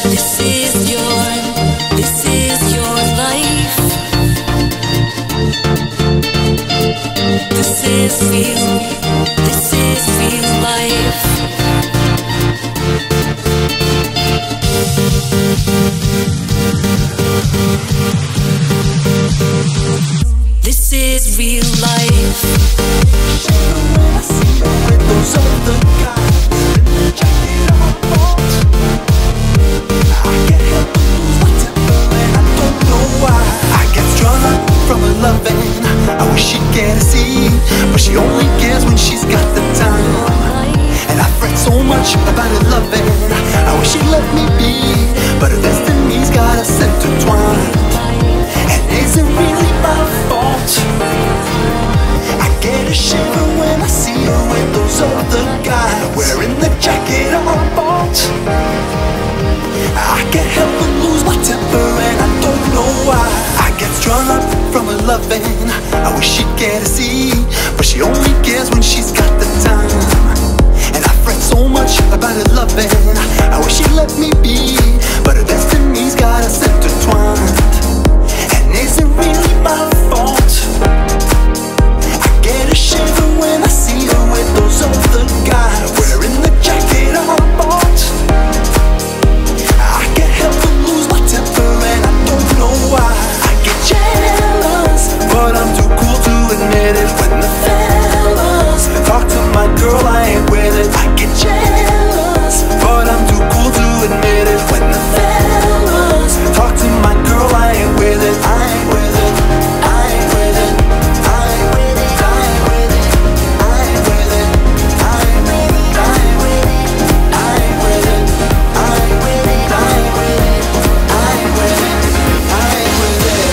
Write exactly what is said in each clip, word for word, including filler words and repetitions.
This is your, this is your life. This is real, this is real life. This is real life. When I see you with those other guys in the jacket on board, I can't help but lose my temper and I don't know why. I get strung up from her loving. I wish she'd get to see, but she only cares when she's got the time. And I fret so much about her loving. I wish she'd let me be, but her destiny's got us intertwined. And is it really my fault? I get a shiver when I see her with those other guys wearing the jacket on board. I can't help but lose my temper and I don't know why. I get strung up from her loving. I wish she'd get to see, but she only cares when she's got the time. And I fret so much about her loving. I wish she'd let me be, but her destiny's got us intertwined. And is it really my fault? I get a shiver when I see her with those other guys wearing the jacket on board. I can't help but lose my temper and I don't know why. I get jealous, but I'm too cool to admit it. When the fellas talk to my girl, I ain't with it. I get jealous, but I'm too cool to admit it. When the fellas talk to my girl, I ain't with it. I ain't with it. I ain't with it. I ain't with it. I ain't with it. I ain't with it. I ain't with it. I ain't with it. I ain't with it. I ain't with it. I ain't with it. I ain't with it. I ain't with it.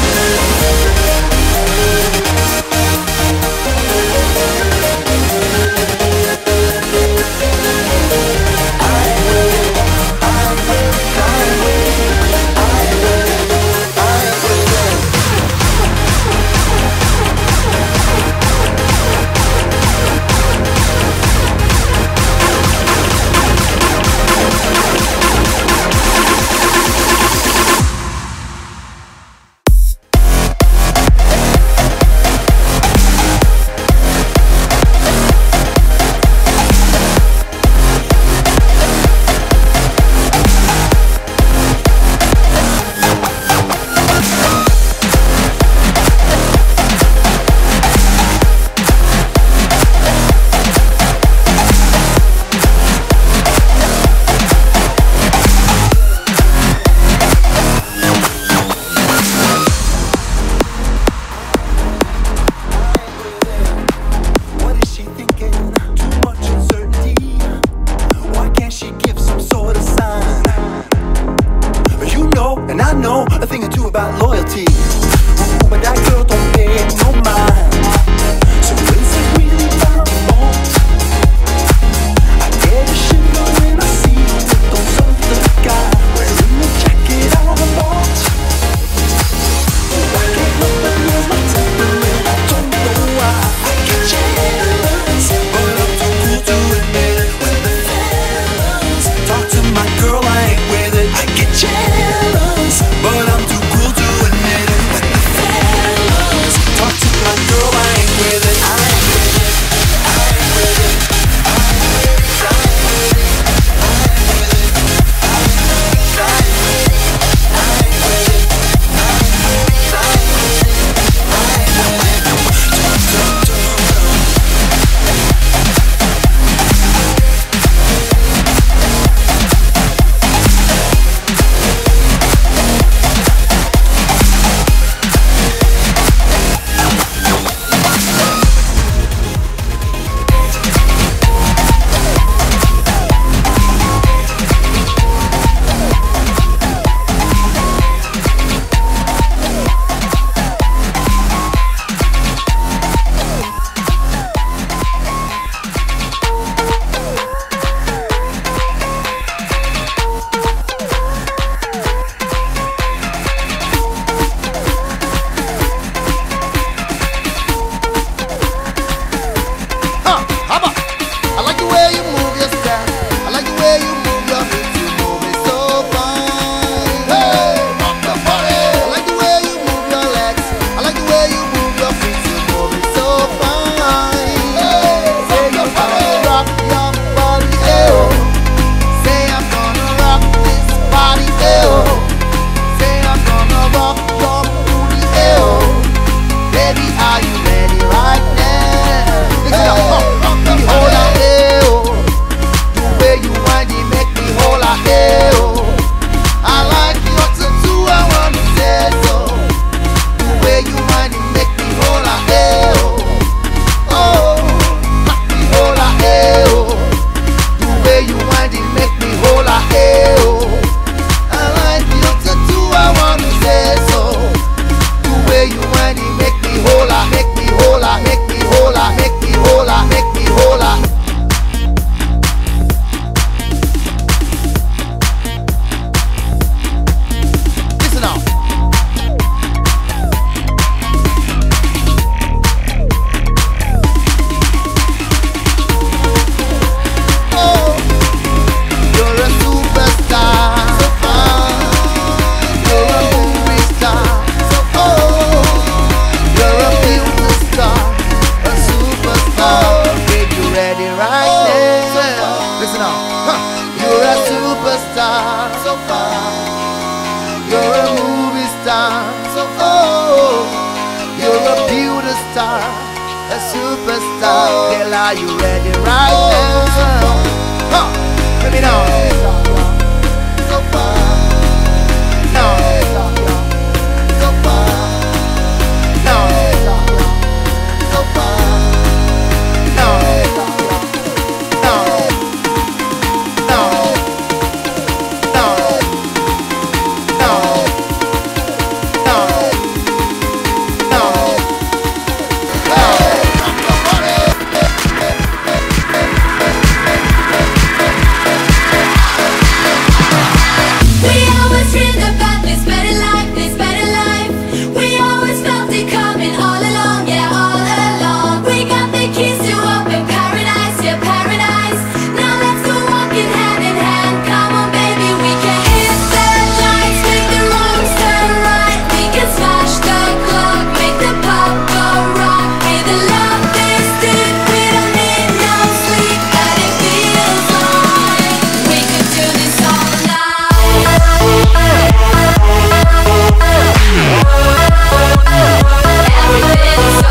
But I'm too cool to admit it. Listen up. Huh. You're a superstar, so far. You're a movie star, so oh. You're a beauty star, a superstar. Girl, are you ready right now? Huh. Let me know. So far. No. So far. No. So far. No. No. No. No. No. No. No. We always dreamed about this better life, this better life. We always felt it coming all along, yeah, all along. We got the keys to open paradise, yeah, paradise. Now let's go walking hand in hand. Come on, baby, we can hit the lights, make the wrongs turn right. We can smash the clock, make the pop go rock. With the love this deep, we don't need no sleep, but it feels like we could do this all night. Everything's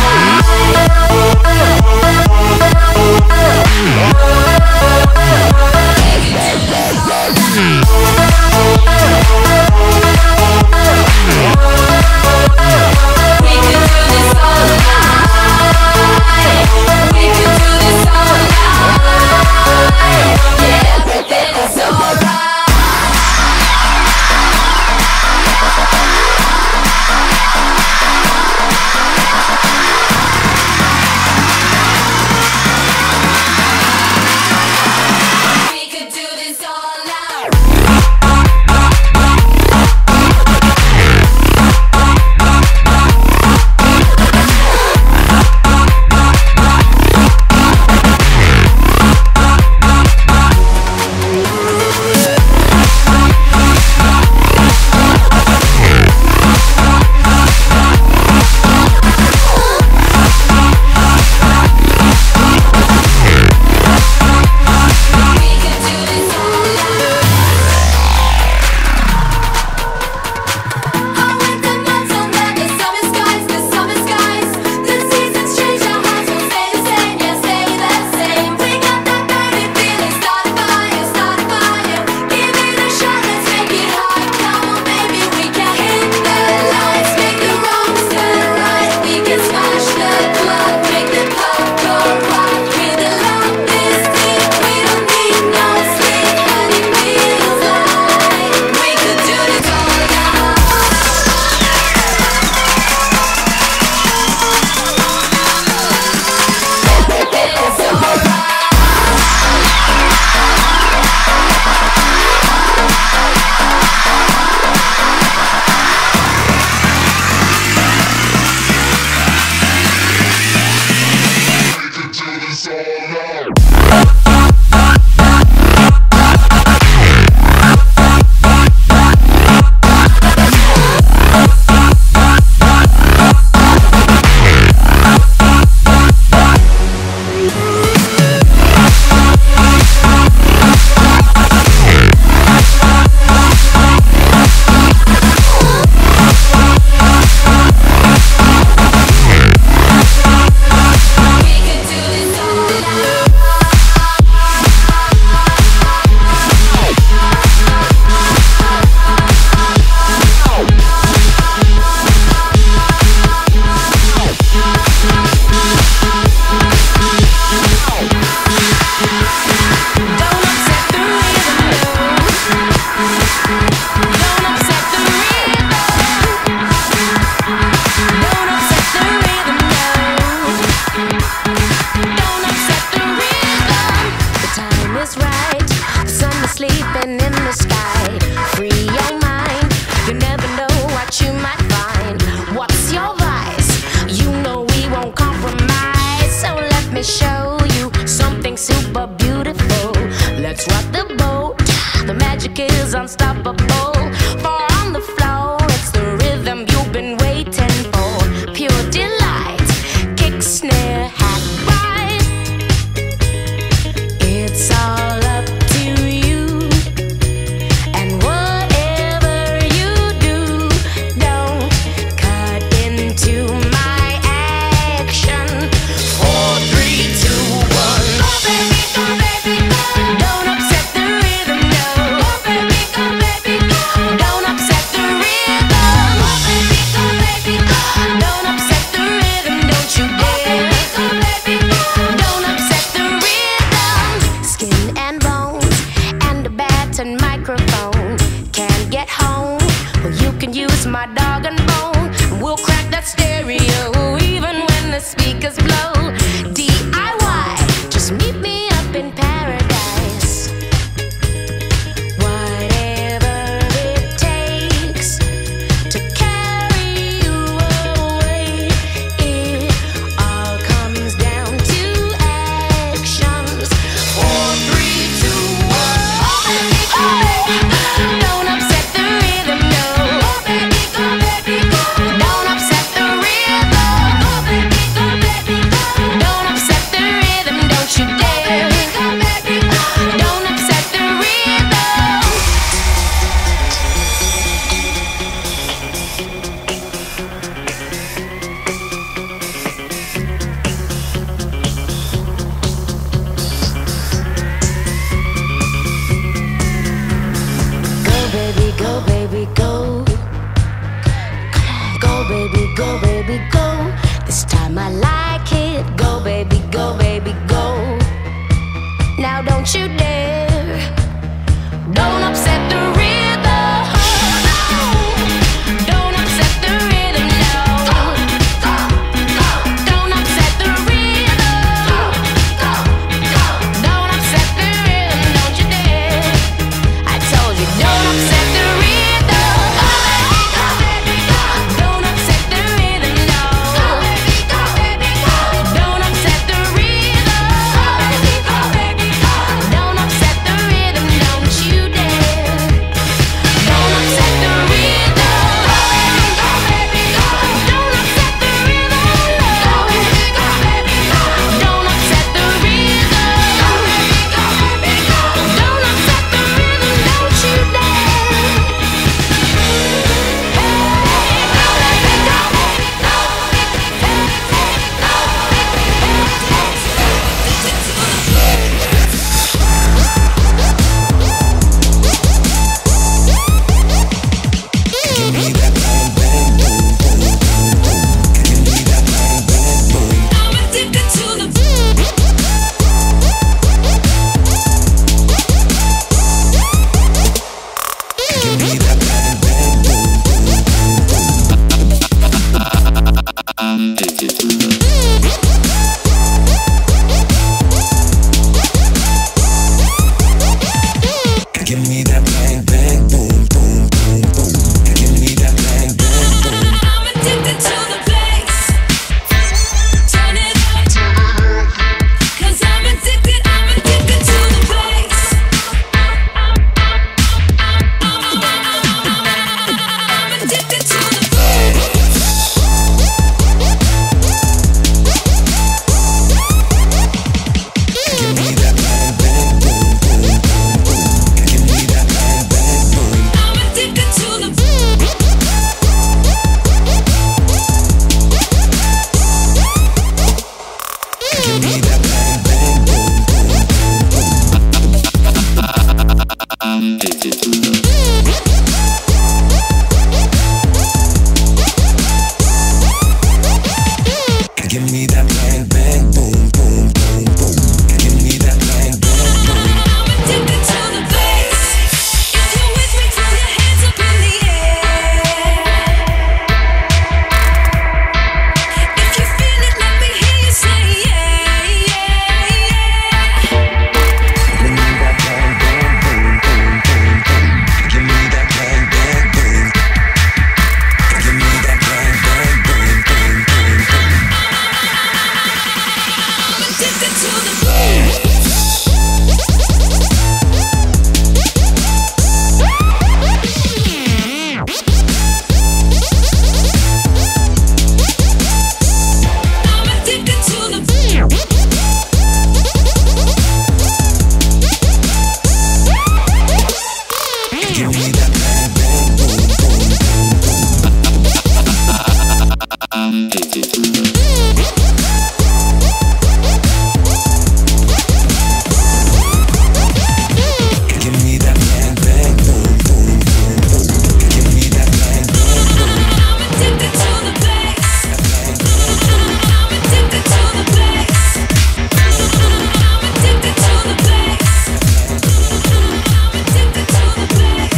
unstoppable. For on the floor, it's the rhythm you've been waiting for. Pure delight, kick, snare, hat, ride. It's all you dare. Don't upset the rhythm. Don't upset the rhythm, no. Don't upset the rhythm. Don't upset the rhythm, don't you dare. I told you, don't upset the rhythm. Don't upset the rhythm, no. Don't upset the rhythm. Don't upset the rhythm, don't you dare. Don't upset the rhythm. Don't upset the rhythm, no. Don't upset the rhythm. Don't upset the rhythm, don't you dare. I'm addicted to the Give me that bang bang boom boom boom boom. Give me that bang bang boom. I'm addicted to the bass. Turn it up. 'Cause I'm addicted, I'm addicted to the bass. I'm addicted to the bass. Give me that bang bang boom boom boom boom. Give me that bang bang boom. I'm addicted to the Give me that bang bang boom boom boom boom. Give me that bang bang boom boom boom boom. Give me that bang bang boom. I'm addicted to the bass. If you're with me, throw your hands up in the air. If you feel it, let me hear you say yeah, yeah, yeah. Give me that bang bang boom boom boom boom. Give me that bang bang boom. Give me that bang bang boom boom boom boom. I'm addicted to the bass. I'm addicted to the Give me that bang bang boom boom boom boom. Give me that bang bang boom boom boom boom. Give me that bang bang boom. I'm addicted to the bass. I'm addicted to the bass. I'm addicted to the bass. I'm addicted to the bass.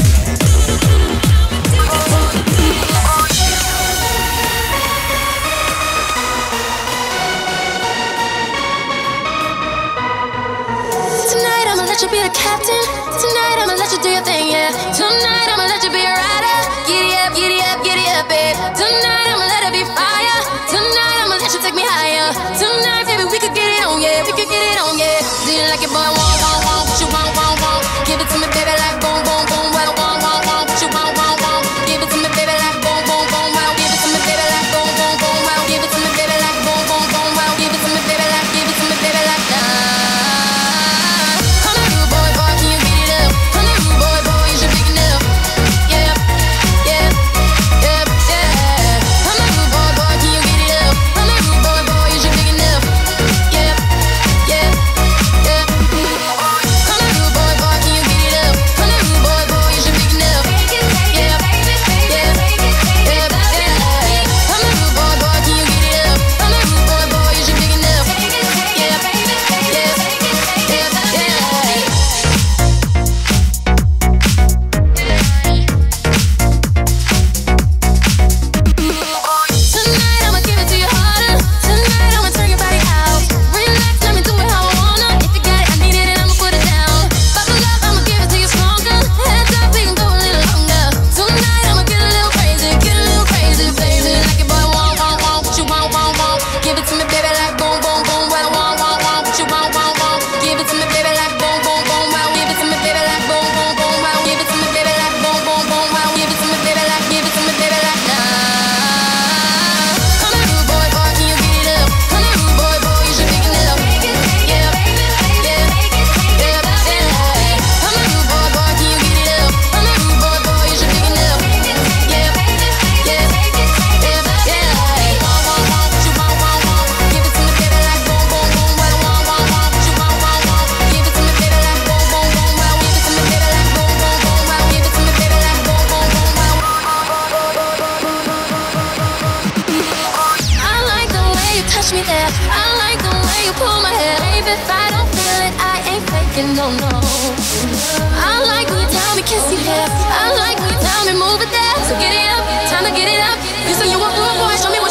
Tonight I'ma let you be the captain. Tonight I'ma let you do your thing, yeah. Tonight I'ma let you be a rider. Giddy up, giddy up, giddy up, babe. Tonight I'ma let it be fire. Tonight I'ma let you take me higher. Tonight, baby, we could get it on, yeah. We could get it on, yeah. Do you like it, boy? Want, want, want. What you want, want, want. Give it to me, baby, like boom, boom, boom. Well, want, want, want. What you want, want, want. Give it to me, baby, like boom, boom, boom. Well, give it to me, baby, like boom, boom, boom. Well, give it to me, baby, like boom, boom, boom. Well, give it to me, baby, like, give it to me, baby, like that. Come here, rude boy, boy, can you get it up? Come here, rude boy, boy, is you big enough? Yeah, yeah, yeah, yeah. Come here, rude boy, boy, can you get it up? Come here, rude boy, boy, is you big enough? Yeah, yeah, yeah. looking, no, no. I like when you tell me kiss your lips. I like when you tell me move it there. So get it up, time to get it up. You say you want rude boy, show me